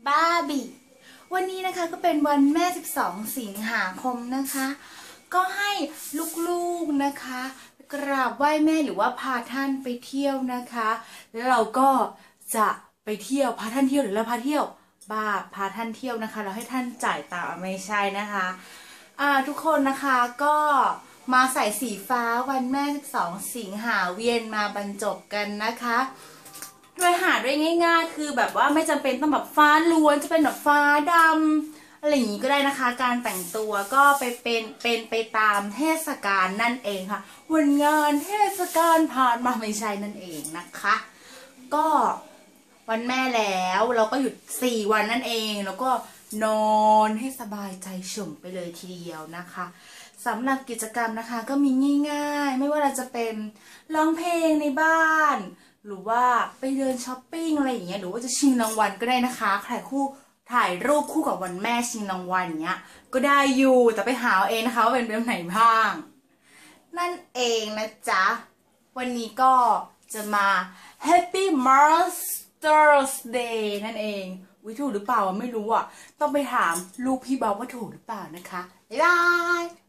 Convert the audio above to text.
บาร์บี้วันนี้นะคะก็เป็นวันแม่12สิงหาคมนะคะก็ให้ลูกๆนะคะกราบไหว้แม่หรือว่าพาท่านไปเที่ยวนะคะแล้วเราก็จะไปเที่ยวพาท่านเที่ยวหรือเราพาเที่ยวพาท่านเที่ยวนะคะเราให้ท่านจ่ายตังค์ไม่ใช่นะคะทุกคนนะคะก็มาใส่สีฟ้าวันแม่12สิงหาเวียนมาบรรจบกันนะคะโดยหาด้วยง่ายๆคือแบบว่าไม่จำเป็นต้องแบบฟ้าล้วนจะเป็นแบบฟ้าดำอะไรอย่างนี้ก็ได้นะคะการแต่งตัวก็เป็นไปตามเทศกาลนั่นเองค่ะวันงานเทศกาลผ่านมาไม่ใช่นั่นเองนะคะก็วันแม่แล้วเราก็หยุด4 วันนั่นเองแล้วก็นอนให้สบายใจฉ่มไปเลยทีเดียวนะคะสำหรับกิจกรรมนะคะก็มีง่ายๆไม่ว่าเราจะเป็นร้องเพลงในบ้านหรือว่าไปเดินช้อปปิ้งอะไรอย่างเงี้ยหรือว่าจะชิงรางวัลก็ได้นะคะถ่ายรูปคู่กับวันแม่ชิงรางวัลอย่างเงี้ยก็ได้อยู่แต่ไปหาเอาเองนะคะว่าเป็นแบบไหนบ้างนั่นเองนะจ๊ะวันนี้ก็จะมา Happy Mother's Day นั่นเองถูกหรือเปล่าไม่รู้อ่ะต้องไปถามลูกพี่บอลว่าถูกหรือเปล่านะคะบ๊ายบาย